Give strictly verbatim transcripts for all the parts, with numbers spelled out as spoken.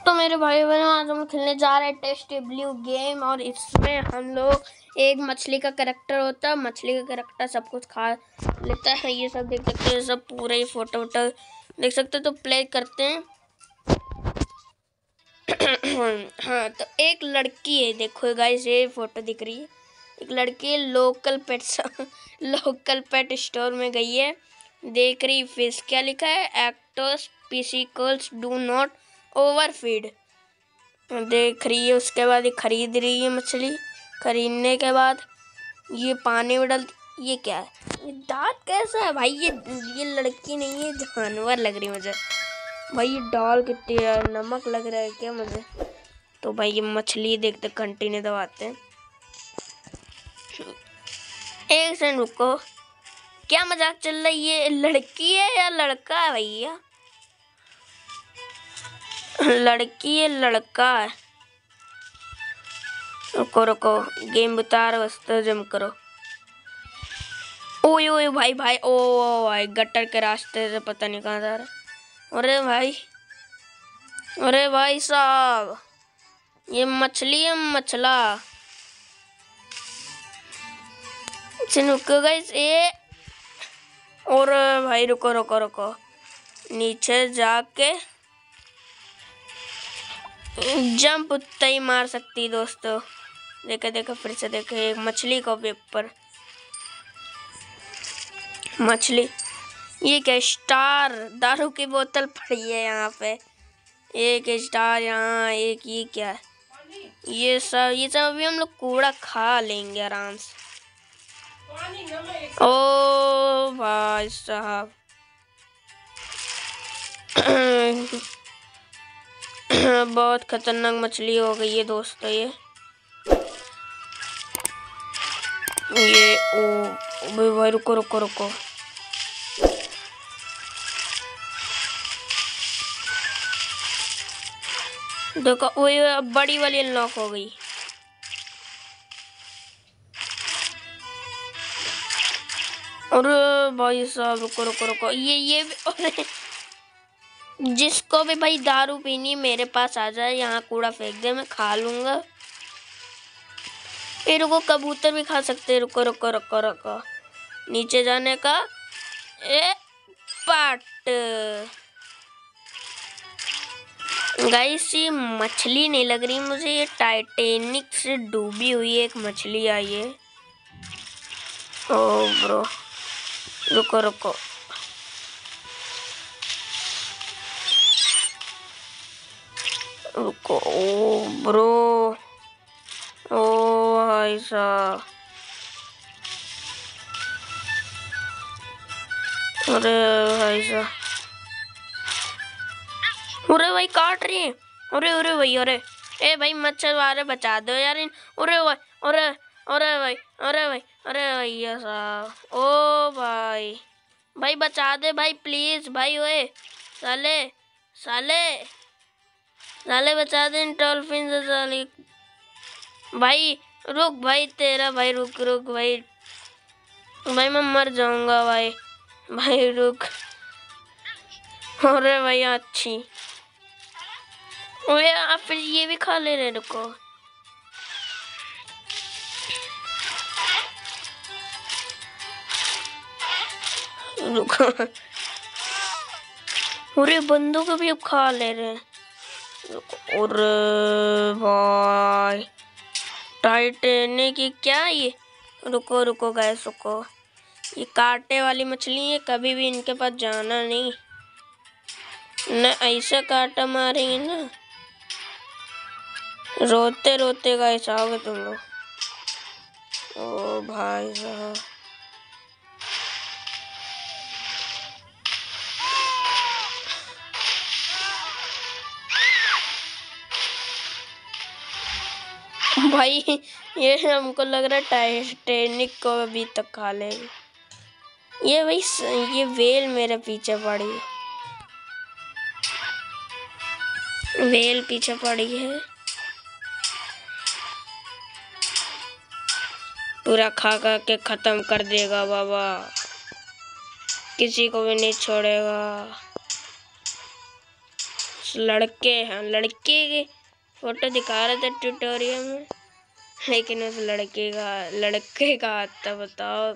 तो मेरे भाई बहनों, आज हम खेलने जा रहे हैं टेस्टी ब्लू गेम। और इसमें हम लोग एक मछली का कैरेक्टर होता है, मछली का कैरेक्टर सब कुछ खा लेता है। ये सब देख सकते हैं, सब पूरे ही फोटो वोटो देख सकते हैं। तो प्ले करते हैं। हाँ, तो एक लड़की है, देखो गाइस, ये फोटो दिख रही है। एक लड़की local pet local pet store में गई है, देख रही फिश। क्या लिखा है? एक्टोस पिसिकल्स डू नॉट ओवरफीड। देख रही है, उसके बाद ये खरीद रही है मछली। खरीदने के बाद ये पानी में डाल। ये क्या है? ये दांत कैसा है भाई? ये ये लड़की नहीं है, जानवर लग रही मुझे भाई। ये डाल कितनी है, नमक लग रहा है क्या मुझे? तो भाई ये मछली देखते कंटिन्यू दबाते हैं। एक सेकंड रुको, क्या मजाक चल रही है? लड़की है या लड़का है भैया? लड़की है लड़का है? रुको रुको, गेम बता रहा, वस्ते जम करो। ओए ओए भाई भाई, ओ भाई गटर के रास्ते से पता नहीं कहाँ जा रहा। अरे भाई, अरे भाई साहब, ये मछली है मछला। रुको गाइस, ये और भाई रुको रुको रुको, नीचे जाके जंप उतना ही मार सकती दोस्तों। देखो देखो, फिर से देखो, एक मछली को पेपर मछली। ये क्या? स्टार दारू की बोतल पड़ी है यहाँ पे। एक स्टार यहाँ, एक ये क्या है? ये सब ये सब अभी हम लोग कूड़ा खा लेंगे आराम से। ओ भाई साहब, बहुत खतरनाक मछली हो गई है दोस्तों ये ये ओ भाई रुको रुको रुको, देखो वो बड़ी वाली अनलॉक हो गई। अरे भाई साहब रुको रुको रुको, ये ये भी, जिसको भी भाई दारू पीनी मेरे पास आ जाए, यहाँ कूड़ा फेंक दे, मैं खा लूंगा। ये रुको, कबूतर भी खा सकते हैं। रुको रुको रुको रुको, नीचे जाने का ए पाट। गाइस, ये मछली नहीं लग रही मुझे, ये टाइटैनिक से डूबी हुई एक मछली आई है। ओ ब्रो, रुको रुको, रुको। ओ ब्रो, ओ भाई साहब, अरे भाई साहब, अरे भाई काट रही है। अरे अरे भाई, अरे ए भाई मच्छर वाले बचा दो यार। अरे भाई, अरे अरे भाई, अरे भाई, अरे भैया साहब, ओ भाई भाई बचा दे भाई प्लीज भाई। ओए साले साले साले बचा दे इन डॉल्फिन से साले। भाई रुक भाई, तेरा भाई रुक रुक भाई, भाई मैं मर जाऊंगा भाई, भाई रुक। अरे भाई अच्छी, ओए आप फिर ये भी खा ले रहे। रुको रुको, अरे बंदों को भी अब खा ले रहे हैं। और भाई टाइटैनिक की क्या ये? रुको रुको गैस, रुको, ये कांटे वाली मछली है, कभी भी इनके पास जाना नहीं न। ऐसा कांटा मारेंगे ना, रोते रोते गैस आओगे तुम लोग। ओ भाई साहब, भाई ये हमको लग रहा है टाइटैनिक को अभी तक खा लेंगे। ये भाई ये वेल मेरे पीछे पड़ी है, वेल पीछे पड़ी है, पूरा खा खा के खत्म कर देगा बाबा, किसी को भी नहीं छोड़ेगा। उस लड़के हाँ लड़के की फोटो दिखा रहे थे ट्यूटोरियल में, लेकिन उस लड़के का लड़के का हाथ था। बताओ,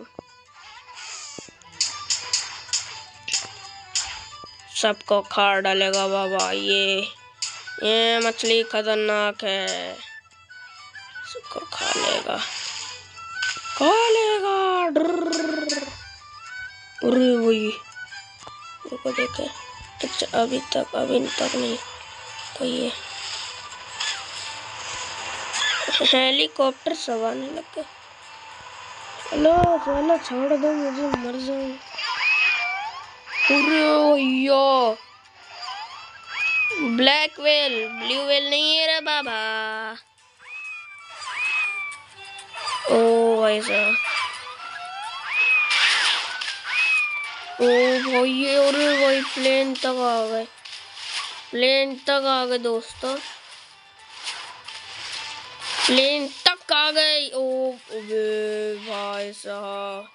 सबको खा डालेगा बाबा। ये ये मछली खतरनाक है, सबको खा लेगा खा लेगा। अरे वही देखो देखे। अच्छा अभी तक अभी तक नहीं कोई है। हेलीकॉप्टर सब आने लग गए। हेलो चलो छोड़ दो मुझे, मर जाऊं। अरे भैया ब्लैक वेल ब्लू वेल नहीं है रे बाबा। ओ ऐसा ओ भाई, अरे भाई प्लेन तक आ गए, प्लेन तक आ गए दोस्तों, प्लेन तक आ गए। ओ भाई साहब,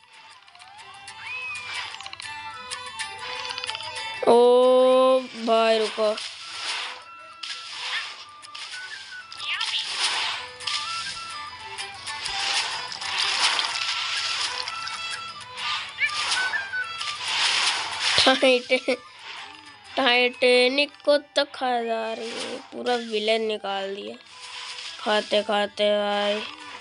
ओ भाई रुको। टाइटैनिक को तो खा जा रही है, पूरा विलेन निकाल दिया खाते खाते भाई।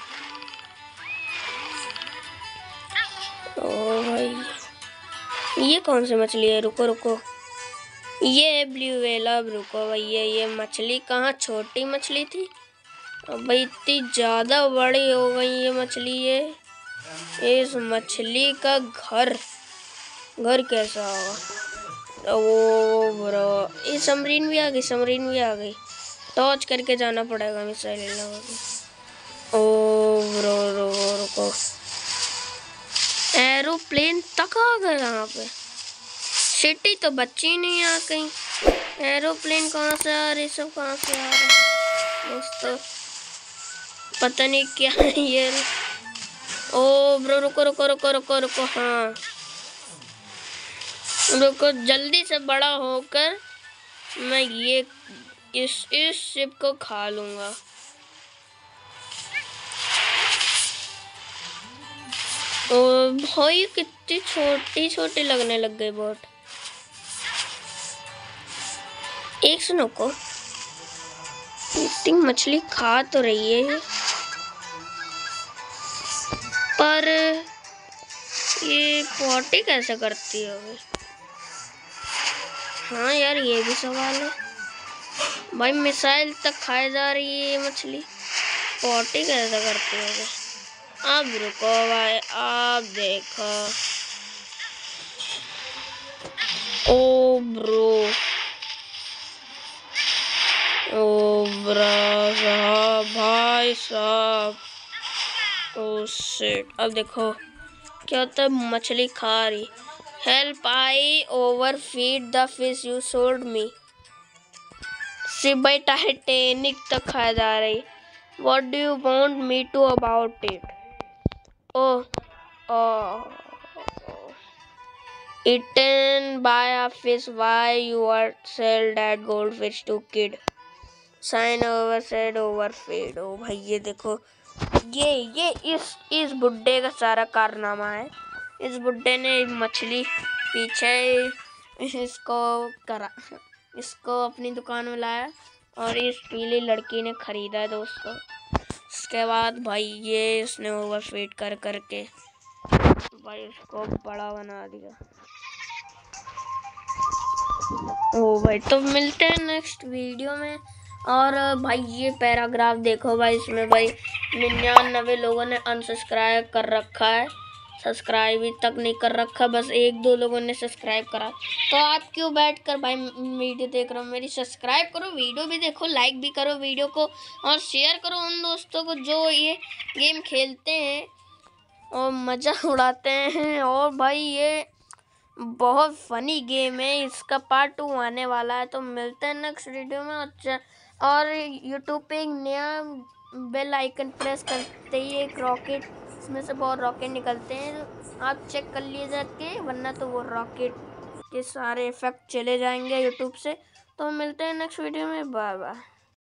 ओ भाई ये कौन सी मछली है? रुको रुको, ये है ब्लू व्हेल। अब रुको भैया, ये मछली कहाँ छोटी मछली थी, अब भाई इतनी ज़्यादा बड़ी हो गई ये मछली। ये इस मछली का घर घर कैसा होगा? ओ ब्रो, ये सबमरीन भी आ गई, सबमरीन भी आ गई। टॉर्च करके जाना पड़ेगा मिसाइल लगा के। ओ ब्रो रुको रुको, एरोप्लेन तक आ गए यहाँ पे। सिटी तो बच्ची नहीं आ कहीं, एरोप्लेन कहाँ से आ रही, सब कहाँ से आ रहे दोस्तों, पता नहीं क्या है ये। ओ ब्रो रुको रुको रुको रुको रुको, हाँ रुको, जल्दी से बड़ा होकर मैं ये इस इस शिप को खा लूंगा। ओ भाई कितनी छोटी छोटी लगने लग गई बोट। एक सुनो को, इतनी मछली खा तो रही है पर ये पॉटी कैसे करती होगी? हाँ यार ये भी सवाल है भाई, मिसाइल तक खाए जा रही है ये मछली, पॉटी कैसे करती होगी? अब रुको भाई, आप देखो। ओ ब्रो ओ ब्रो साहब, भाई साहब, ओ शिट। अब देखो क्या होता है, मछली खा रही। Help, I overfeed the fish you sold me. सिर्फ भाई टाइटैनिक तक खा जा रही। What do you want me to about it? Oh oh, eaten by a fish, why you are sell that goldfish to kid? Sign over said overfeed। ओ भाई ये देखो, ये ये इस इस बुड्ढे का सारा कारनामा है। इस बुड्ढे ने मछली पीछे इसको करा, इसको अपनी दुकान में लाया और इस पीली लड़की ने खरीदा है दोस्तों। इसके बाद भाई ये इसने ओवरफीड कर करके भाई इसको बड़ा बना दिया। ओ भाई तो मिलते हैं नेक्स्ट वीडियो में। और भाई ये पैराग्राफ देखो भाई, इसमें भाई निन्यानवे लोगों ने अनसब्सक्राइब कर रखा है, सब्सक्राइब ही तक नहीं कर रखा, बस एक दो लोगों ने सब्सक्राइब करा। तो आप क्यों बैठ कर भाई वीडियो देख रहे हो मेरी? सब्सक्राइब करो, वीडियो भी देखो, लाइक भी करो वीडियो को और शेयर करो उन दोस्तों को जो ये गेम खेलते हैं और मज़ा उड़ाते हैं। और भाई ये बहुत फनी गेम है, इसका पार्ट टू आने वाला है। तो मिलते हैं नेक्स्ट वीडियो में। अच्छा, और यूट्यूब पे एक नया बेल आइकन प्रेस करते ही एक रॉकेट, इसमें से बहुत रॉकेट निकलते हैं, आप चेक कर लिए जाके, वरना तो वो रॉकेट के सारे इफेक्ट चले जाएंगे यूट्यूब से। तो मिलते हैं नेक्स्ट वीडियो में। Bye bye.